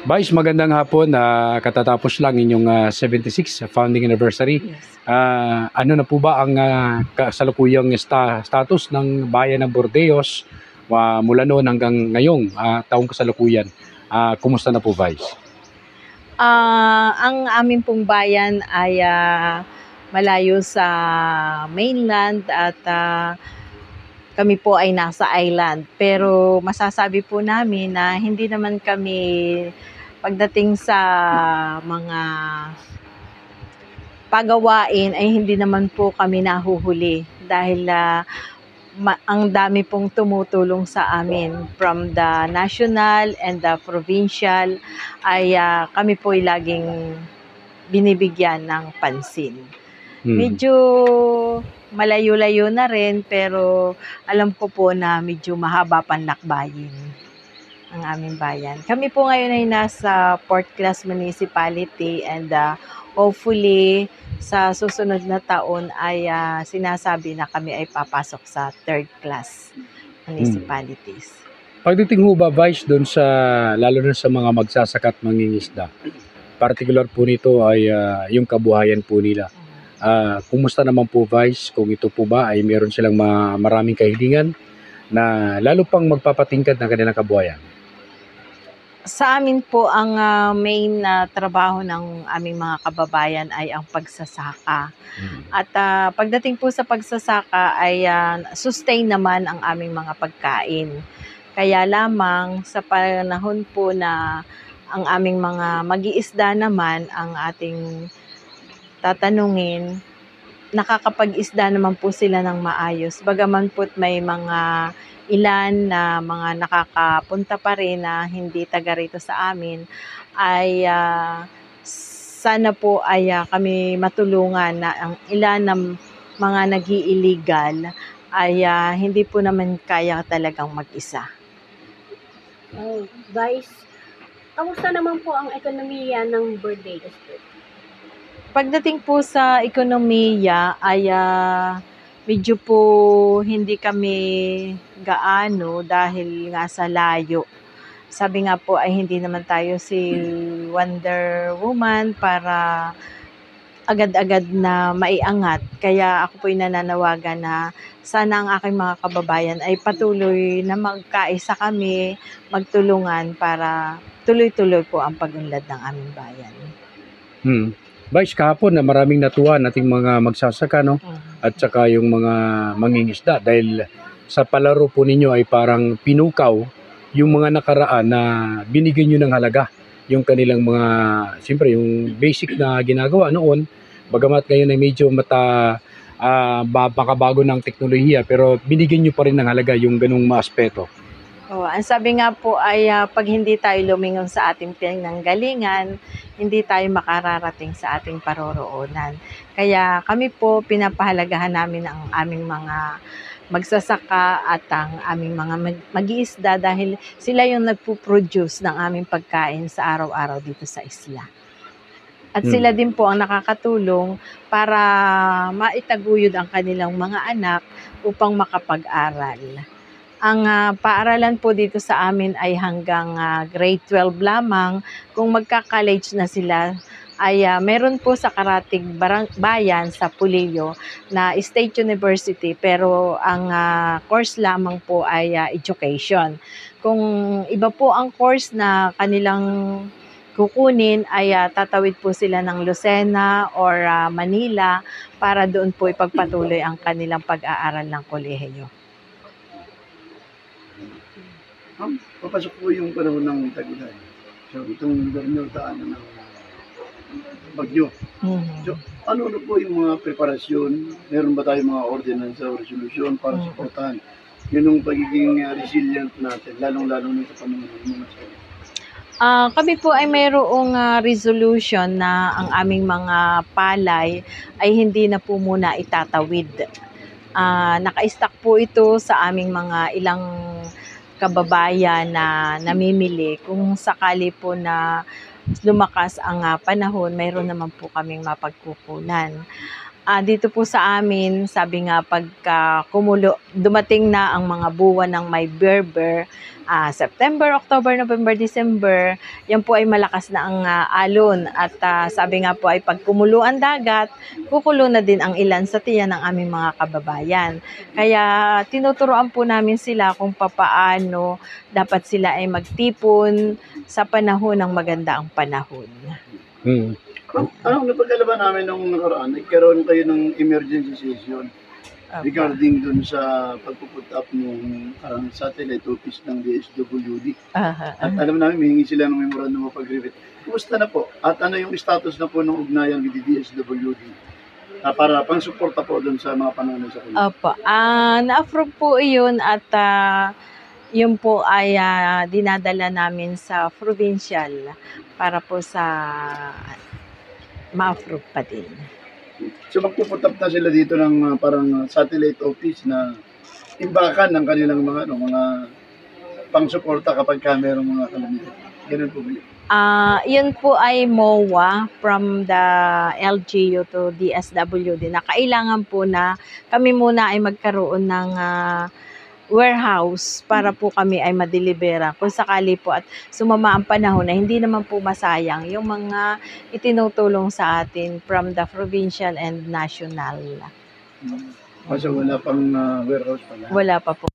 Vice, magandang hapon. Katatapos lang inyong 76 founding anniversary. Yes. Ano na po ba ang kasalukuyang status ng bayan ng Bordeos mula noon hanggang ngayong taong kasalukuyan? Kumusta na po, Vice? Ang amin pong bayan ay malayo sa mainland at kami po ay nasa island. Pero masasabi po namin na hindi naman kami pagdating sa mga pagawain ay hindi naman po kami nahuhuli dahil ang dami pong tumutulong sa amin from the national and the provincial ay kami po ay laging binibigyan ng pansin. Medyo malayo-layo na rin pero alam ko po na medyo mahaba pang lakbayin ang aming bayan. Kami po ngayon ay nasa 4th class municipality and hopefully sa susunod na taon ay sinasabi na kami ay papasok sa 3rd class municipalities. Pagdating ho ba, Vice, doon sa lalo na sa mga magsasaka at mangingisda, particular po nito ay yung kabuhayan po nila. Kumusta naman po, Vice, kung ito po ba ay meron silang maraming kahilingan na lalo pang magpapatingkad ng kanilang kabuhayan? Sa amin po, ang main trabaho ng aming mga kababayan ay ang pagsasaka. At pagdating po sa pagsasaka ay sustain naman ang aming mga pagkain. Kaya lamang sa panahon po na ang aming mga mag-iisda naman ang ating tatanungin, nakakapag-isda naman po sila ng maayos. Bagaman po't may mga ilan na mga nakakapunta pa rin na hindi taga rito sa amin, ay sana po ay kami matulungan na ang ilan ng mga nag-i-illegal ay hindi po naman kaya talagang mag-isa. Vice, kamusta naman po ang ekonomiya ng Bordeos po? Pagdating po sa ekonomiya ay medyo po hindi kami gaano dahil nga sa layo. Sabi nga po ay hindi naman tayo si Wonder Woman para agad-agad na maiangat. Kaya ako po'y nananawagan na sana ang aking mga kababayan ay patuloy na magkaisa kami, magtulungan para tuloy-tuloy po ang pag-unlad ng aming bayan. Vice, kahapon na maraming natuwa nating mga magsasaka, no? At saka yung mga mangingisda dahil sa palaro po ninyo ay parang pinukaw yung mga nakaraan na binigyan nyo ng halaga yung kanilang mga, siyempre yung basic na ginagawa noon, bagamat ngayon ay medyo makabago ng teknolohiya pero binigyan nyo pa rin ng halaga yung ganung maaspeto. Ang sabi nga po ay pag hindi tayo lumingon sa ating pinanggalingan, hindi tayo makararating sa ating paroroonan. Kaya kami po pinapahalagahan namin ang aming mga magsasaka at ang aming mga mag-iisda dahil sila yung nagpo-produce ng aming pagkain sa araw-araw dito sa isla. At sila din po ang nakakatulong para maitaguyod ang kanilang mga anak upang makapag-aral. Ang paaralan po dito sa amin ay hanggang grade 12 lamang. Kung magka-college na sila, ay meron po sa Karatig Bayan sa Pulillo na State University pero ang course lamang po ay education. Kung iba po ang course na kanilang kukunin ay tatawid po sila ng Lucena or Manila para doon po ipagpatuloy ang kanilang pag-aaral ng kolehiyo. Papasok po yung panahon ng tag-ulan. So, itong daanan ng bagyo. So, ano po yung mga preparasyon? Meron ba tayong mga ordinance o resolution para supportahan yun yung pagiging resilient natin, lalong-lalo nito panahon ng mga sakit? Kami po ay mayroong resolution na ang aming mga palay ay hindi na po muna itatawid. Naka-stack po ito sa aming mga ilang kababayan na namimili. Kung sakali po na lumakas ang panahon, mayroon naman po kaming mapagkukunan. Dito po sa amin, sabi nga pagka dumating na ang mga buwan ng may berber, September, October, November, December, yan po ay malakas na ang alon. At sabi nga po ay pag kumulo ang dagat, kukulo na din ang ilan sa tiyan ng aming mga kababayan. Kaya tinuturoan po namin sila kung papaano dapat sila ay magtipon sa panahon ng maganda ang panahon. Hmm. Anong napagkalaban namin nung nakaraan, nagkaroon kayo ng emergency session regarding dun sa pagpuput up ng satellite office ng DSWD. At alam namin, hihingi sila ng memorandum of agreement. Kumusta na po? At ano yung status na po ng ugnayan with the DSWD? Para pang-suporta po dun sa mga panahon sa kanila. Opo. Na-approve po yun at yun po ay dinadala namin sa provincial para po sa ma-approve pa din. So magpuput up na sila dito ng parang satellite office na imbakan ng kanilang mga pang-suporta kapag merong mga kalamidad. Ganun po ba yun? Yun po ay MOA from the LGU to DSWD na kailangan po na kami muna ay magkaroon ng warehouse para po kami ay madelibera kung sakali po at sumama ang panahon na hindi naman po masayang yung mga itinutulong sa atin from the provincial and national. Kasi wala pang warehouse pala. Wala pa po.